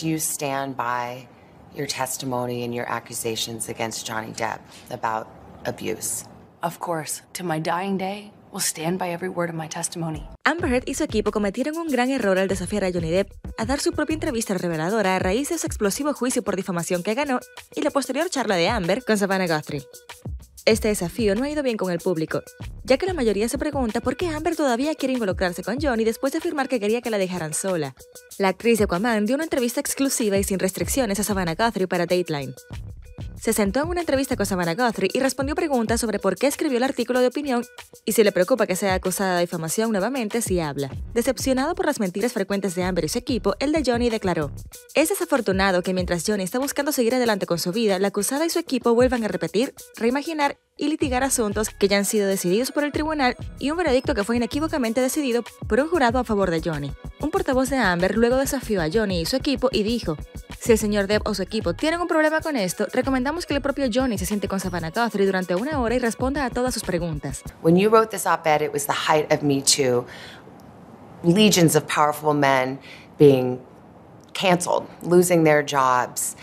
Do you stand by your testimony and your accusations against Johnny Depp about abuse? Of course, to my dying day, will stand by every word of my testimony. Amber Heard y su equipo cometieron un gran error al desafiar a Johnny Depp a dar su propia entrevista reveladora a raíz de su explosivo juicio por difamación que ganó y la posterior charla de Amber con Savannah Guthrie. Este desafío no ha ido bien con el público, ya que la mayoría se pregunta por qué Amber todavía quiere involucrarse con Johnny después de afirmar que quería que la dejaran sola. La actriz de Aquaman dio una entrevista exclusiva y sin restricciones a Savannah Guthrie para Dateline. Se sentó en una entrevista con Savannah Guthrie y respondió preguntas sobre por qué escribió el artículo de opinión y si le preocupa que sea acusada de difamación nuevamente si habla. Decepcionado por las mentiras frecuentes de Amber y su equipo, el de Johnny declaró: "Es desafortunado que mientras Johnny está buscando seguir adelante con su vida, la acusada y su equipo vuelvan a repetir, reimaginar y litigar asuntos que ya han sido decididos por el tribunal y un veredicto que fue inequívocamente decidido por un jurado a favor de Johnny". Un portavoz de Amber luego desafió a Johnny y su equipo y dijo: "Si el señor Depp o su equipo tienen un problema con esto, recomendamos que el propio Johnny se siente con Savannah Guthrie durante una hora y responda a todas sus preguntas". When you wrote this op-ed, it was the height of Me Too. Legions of powerful men being canceled, losing their jobs.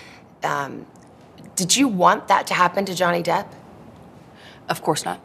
Did you want that to happen to Johnny Depp? Of course not.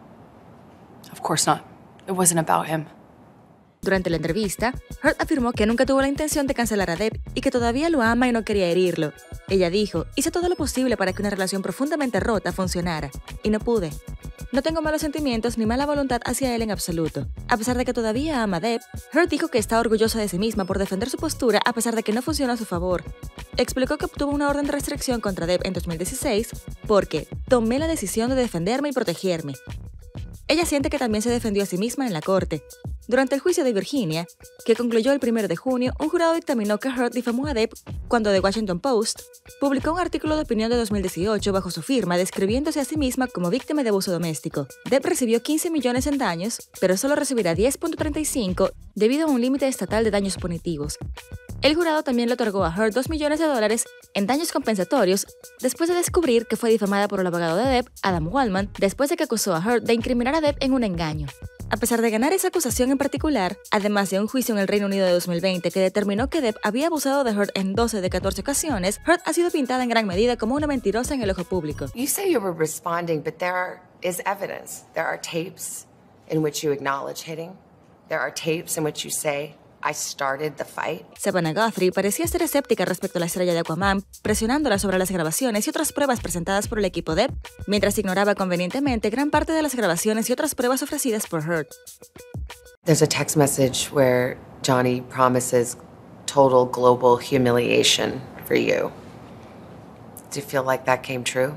Of course not. It wasn't about him. Durante la entrevista, Heard afirmó que nunca tuvo la intención de cancelar a Depp y que todavía lo ama y no quería herirlo. Ella dijo: "Hice todo lo posible para que una relación profundamente rota funcionara, y no pude. No tengo malos sentimientos ni mala voluntad hacia él en absoluto". A pesar de que todavía ama a Depp, Heard dijo que está orgullosa de sí misma por defender su postura a pesar de que no funcionó a su favor. Explicó que obtuvo una orden de restricción contra Depp en 2016 porque "tomé la decisión de defenderme y protegerme". Ella siente que también se defendió a sí misma en la corte. Durante el juicio de Virginia, que concluyó el 1 de junio, un jurado dictaminó que Heard difamó a Depp cuando The Washington Post publicó un artículo de opinión de 2018 bajo su firma describiéndose a sí misma como víctima de abuso doméstico. Depp recibió 15 millones en daños, pero solo recibirá 10.35 debido a un límite estatal de daños punitivos. El jurado también le otorgó a Heard $2 millones en daños compensatorios después de descubrir que fue difamada por el abogado de Depp, Adam Waldman, después de que acusó a Heard de incriminar a Depp en un engaño. A pesar de ganar esa acusación en particular, además de un juicio en el Reino Unido de 2020 que determinó que Depp había abusado de Heard en 12 de 14 ocasiones, Heard ha sido pintada en gran medida como una mentirosa en el ojo público. You say you were responding, but is evidence. There are tapes in which you acknowledge hitting. There are tapes in which you say, "I started the fight". Savannah Guthrie parecía ser escéptica respecto a la estrella de Aquaman, presionándola sobre las grabaciones y otras pruebas presentadas por el equipo Depp, mientras ignoraba convenientemente gran parte de las grabaciones y otras pruebas ofrecidas por Heard. There's a text message where Johnny promises total global humiliation for you. Do you feel like that came true?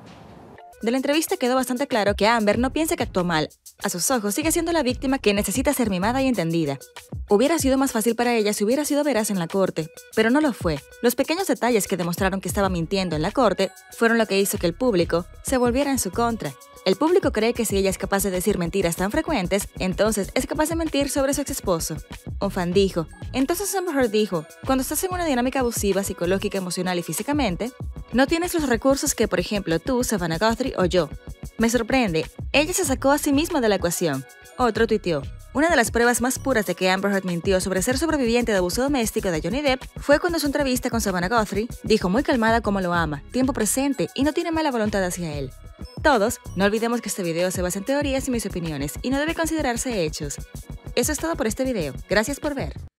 De la entrevista quedó bastante claro que Amber no piensa que actuó mal. A sus ojos sigue siendo la víctima que necesita ser mimada y entendida. Hubiera sido más fácil para ella si hubiera sido veraz en la corte, pero no lo fue. Los pequeños detalles que demostraron que estaba mintiendo en la corte fueron lo que hizo que el público se volviera en su contra. El público cree que si ella es capaz de decir mentiras tan frecuentes, entonces es capaz de mentir sobre su ex esposo. Un fan dijo: "Entonces Amber Heard dijo, cuando estás en una dinámica abusiva psicológica, emocional y físicamente, no tienes los recursos que, por ejemplo, tú, Savannah Guthrie o yo. Me sorprende, ella se sacó a sí misma de la ecuación". Otro tuiteó: "Una de las pruebas más puras de que Amber Heard mintió sobre ser sobreviviente de abuso doméstico de Johnny Depp fue cuando en su entrevista con Savannah Guthrie dijo muy calmada cómo lo ama, tiempo presente y no tiene mala voluntad hacia él". Todos, no olvidemos que este video se basa en teorías y mis opiniones y no debe considerarse hechos. Eso es todo por este video. Gracias por ver.